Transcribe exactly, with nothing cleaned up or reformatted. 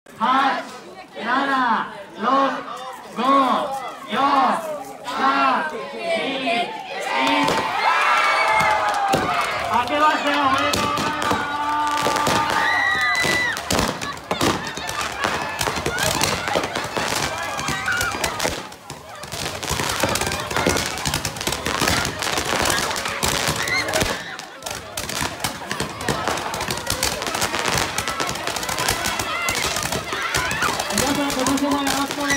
はち、なな、ろく、ご、よん、さん、に、いち。明けましておめでとうございます。皆さん今年もよろしくお願いします。